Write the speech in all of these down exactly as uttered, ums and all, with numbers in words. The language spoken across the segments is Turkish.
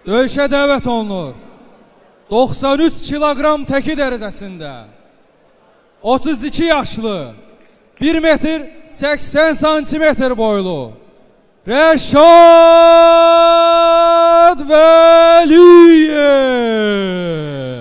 döyüşə dəvət olunur. doxsan üç kiloqram təki dərəcəsində. otuz iki yaşlı, bir metr səksən santimetr boylu Rəşad Vəliyev.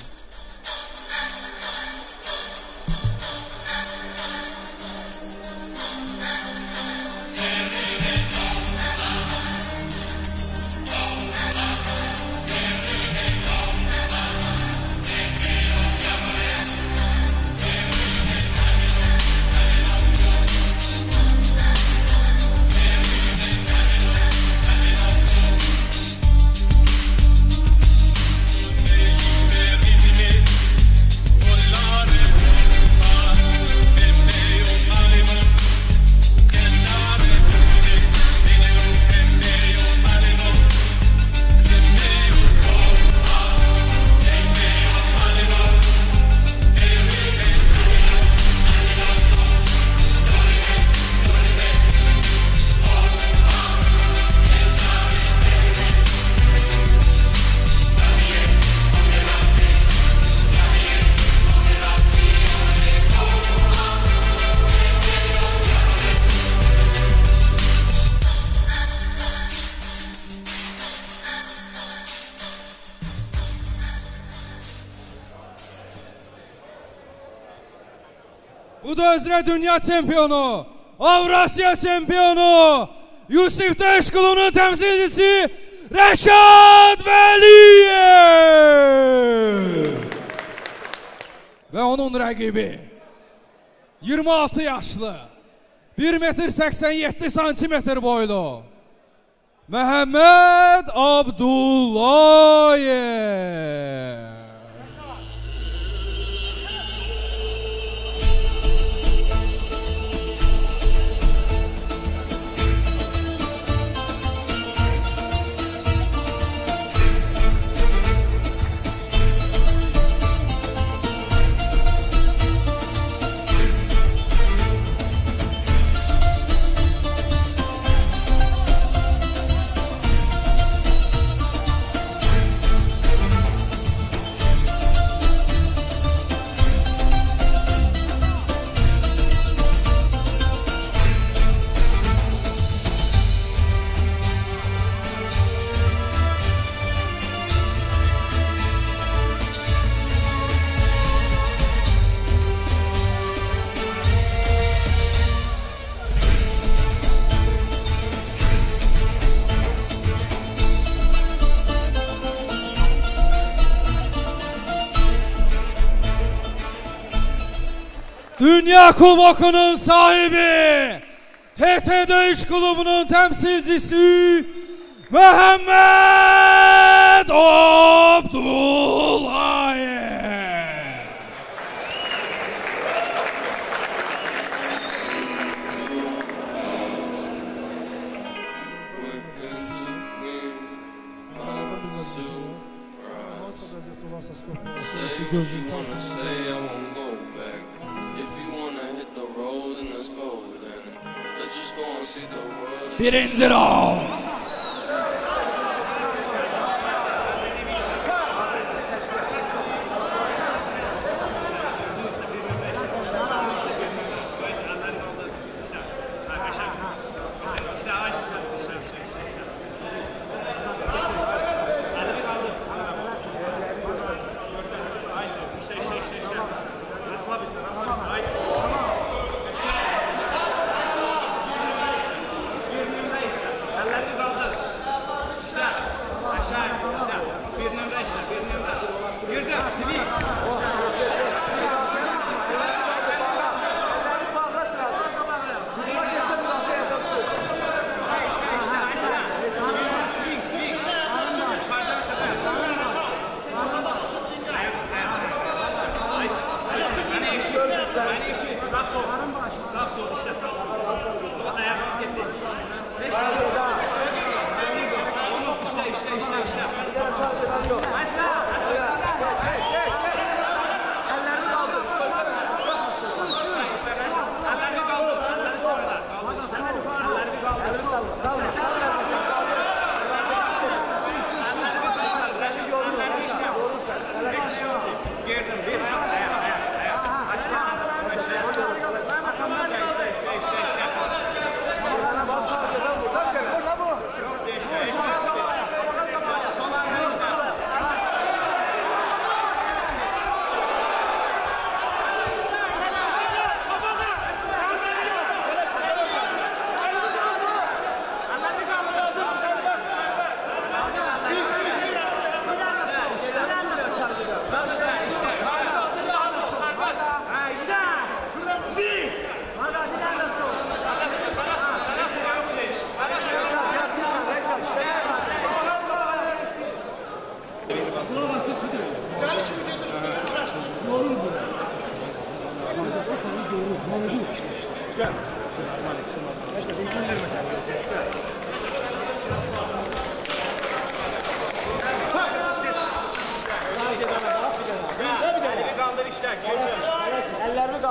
Bu da üzrə dünya çempionu, Avrasiya çempionu, Yusif Döyüş Klubunun temsilcisi Rəşad Vəliyev. Ve onun rəqibi iyirmi altı yaşlı, bir metr səksən yeddi santimetr boylu Məhəmməd Abdullayev. Dünya Kuboku'nun sahibi, T T Döyüş Klubu'nun temsilcisi Məhəmməd Abdullayev. Birinci round. Eller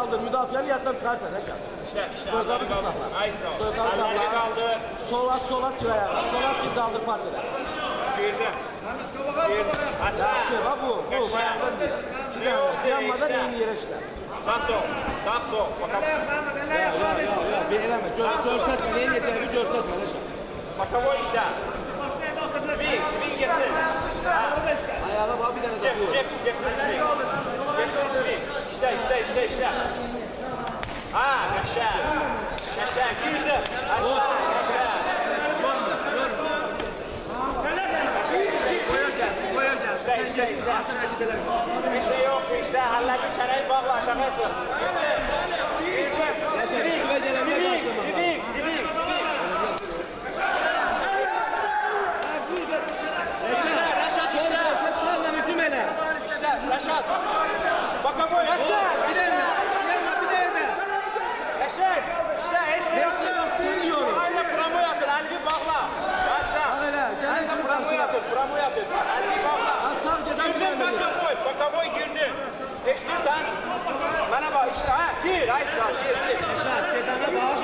kaldır, müdafiəni yaddan çıxartır, Rəşad. İşte, işte. Stoykalı kaldı. kısaklar. Ay sağ ol. Stoykalı Elleri kısaklar. kaldı. Solat, solat kir ayağa. Solat kir kaldır partide. Girdim. Girdim. Hasan. Yaxşı, ha bu, bu, bayaqdan deyil. Ne yok, Yanmadan işte. eyni yerə işlə. Sağ sol. Sağ sol. Bakalım. Ya, ya, ya, ya, bir eləmə, görsətmə, neyin yetəri görsətmə, Rəşad. Bakalım işte. Swing, swing getir. Ayağa bax, bir dənə də Cep, bu. cep, getir swing. Getir swing. İşte, işte, işte, işte. Ha, yaşa. Yaşa, girdim. Hasan, yaşa. Qoyar gəlsin, İşte, işte, işte. artıq hərəkət eləmə. İşte yok, işte. Hallerini çeneyi bağla, aşağıya sür. Girdim. Girdim. Yaşa, üstüme gələndə qarşılamaq. Swing, swing, swing. İşte, Reşat, işte. Sağla hücum elə. İşte, Reşat. Bakaboy, Hasan. Bir dənə, bir dənə. Yaşar, işte, işte. Neyse yok, söylüyorum. Aynı pramu yatır, elini bağla. Başla. Bak hele, gel Aynı şimdi pramu karşıya. yatır, pramu yatır. Elini bağla. Az sağ geden bir Girdin dənə. bakaboy, bakaboy girdin. Eşitirsen, bana bak işte, ha, gir, ay sağ, gir, gir. Yaşar, gedənə bax.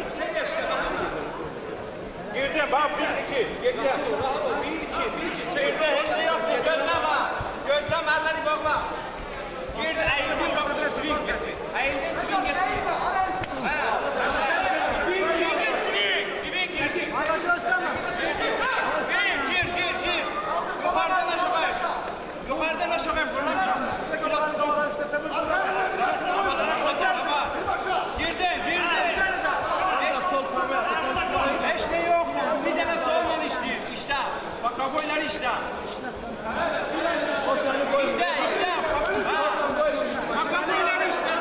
Girdin, bak, bir, iki, girdin. Girdin, hiç de yoktu, gözleme. Gözleme, elleri bağla. Girdin, eğildin, bak, bir swing getir. Eğildin, swing getir. Ha, aşağı. Girdin, swing, swing girdin. Girdin, gir, gir, gir, gir. Yukarıdan aşağıya. Yukarıdan aşağıya fırlamayacağım. Girdin, girdin. Beş de yok. Bir tane solman işleyip, işte. Bak, kafoylar işte. İşte, işte. Ha. Bak, kafoylar işte.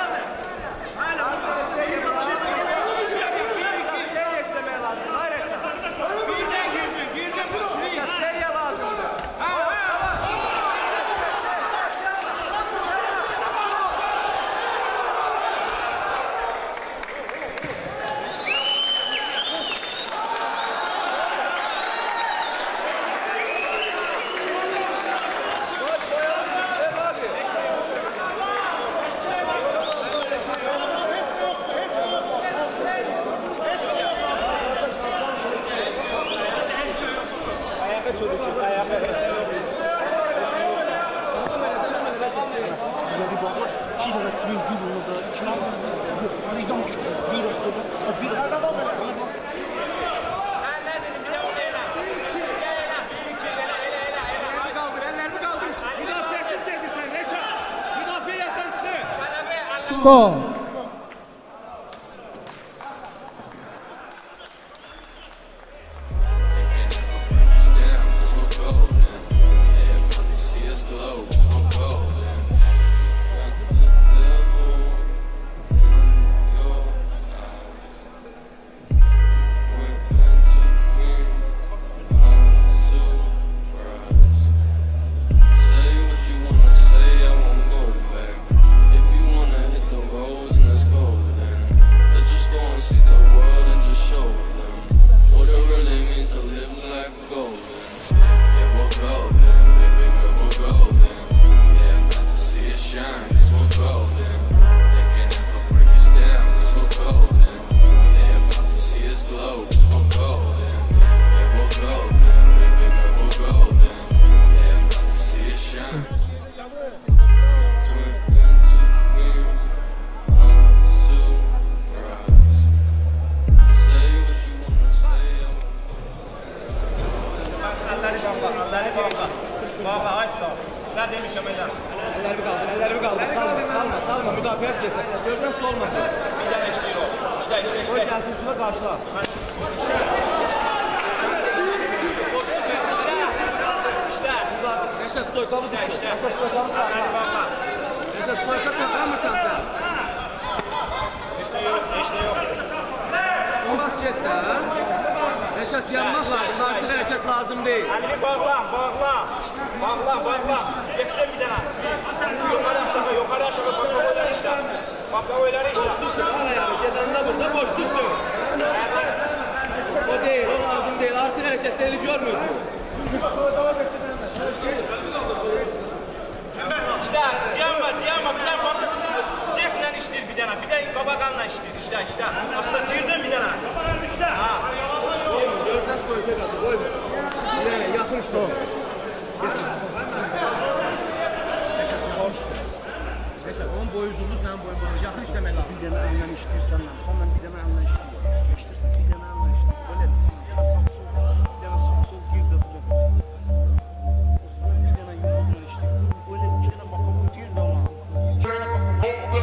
Birden girdin, girdin. Seriya lazımdır. Ha, ha. Ayağa sürücü, ayağa. İki dənə swing gibi onu da. İki dənə. Meydan düşür. Bir rastladı. Bir Sen ne dedin? Bir de onu eyle. Bir de eyle. Bir, iki, eyle, eyle, eyle, eyle. Ellerimi kaldır, ellerimi kaldır. Müdafiəsiz gedirsən, Reşat. Müdafiə yaddan çıxır. Çelebi, Allah. Stop. Baba aç sağ. Ne demişim hocam? Ellerimi kaldır, ellerimi kaldır. Salma, salma, salma. Müdafiəsi yeter. Görsən solmadı. Bir tane işliyor o. İşte işte Koy işte. gəlsin üstüne qarşıla. İşte. İşte. Reşat stoykamı İşte düşür. işte. Reşat stoykamı Hadi sakla. baba. Reşat stoyka saklamırsan sen. İşte yok, işte yok. Solat get də. Reşat yanmaq lazım. Artıq hərəkət lazım deyil. Elini bağla, bağla. Bağla, bağla. Gittim bir tane. Yukarı aşağı, yukarı aşağı. Bakla oyları işte. Bakla oyları işte. Boşluqdur, al ayağı. Gedəndə burada boşluqdur. O deyil, o lazım deyil. Artıq hərəkətləri görmüyorsun. İşte, diyanma, diyanma, diyanma. Ceplə işte. işləyir bir dənə, bir də qabaqanla işləyir, işlə, işlə. Aslında girdin bir dənə. Ha. Gözlər stoyda qaldı, qoyma. Yəni, yaxın işlə. Onun boyu uzundur, sənin boyun boyu. Yaxın işləmək lazım. Bir dənə əllə işləyirsən, sonra bir dənə əllə işləyir. İşləyirsən, bir dənə əllə işləyir. Böyle bir dənə sağ sol, bir dənə sağ sol girdi. Bir dənə yumruqla işləyir. Böyle iki dənə bakalım girdi ona. İki dənə bakalım.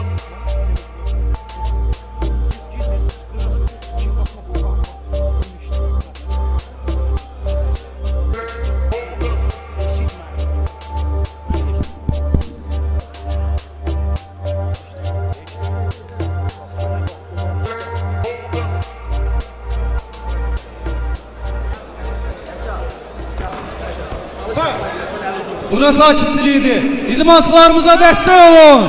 Girdi, sıkılır. İki bakma bu bakma. Buna sakitçiliğidir. İdmançılarımıza dəstək olun.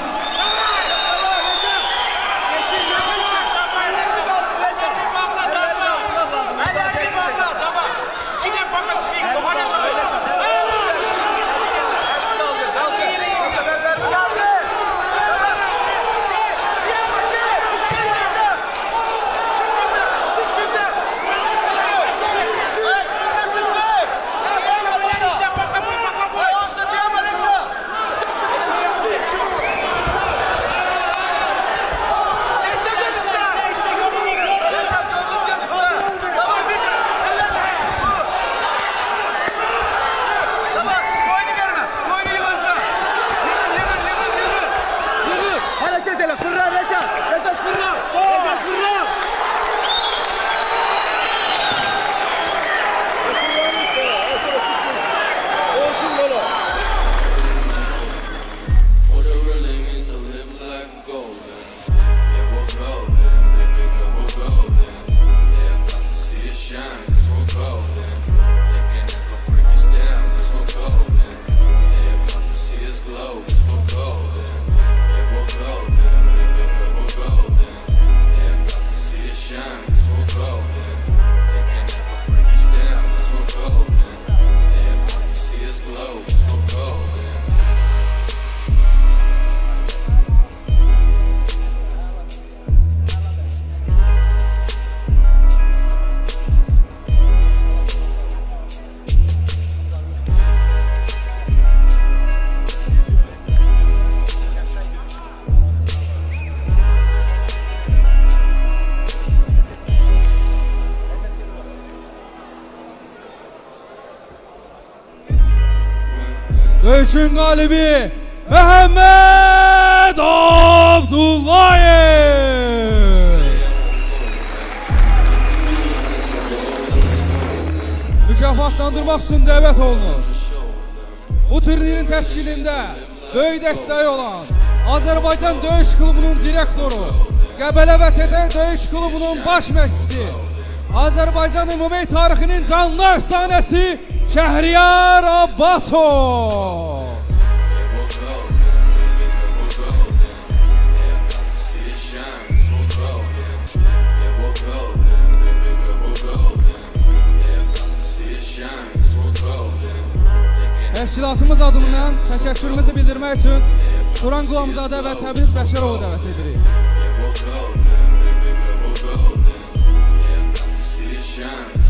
Döyüşün galibi Mehmet Abdullayev. Mükafatlandırmak için dəvət olunur. Bu turnirin təşkilində böyük dəstəyi olan Azərbaycan Döyüş Klubunun direktoru, Qəbələ və Tətər Döyüş Klubunun baş məşqçisi, Azərbaycan ümumi tarixinin canlı əfsanəsi Şəhriyar Abbasov. Təşkilatımız adından təşəkkürümüzü bildirmək üçün Turan Qulamzadə və Təbriz Bəşərovu dəvət edirik.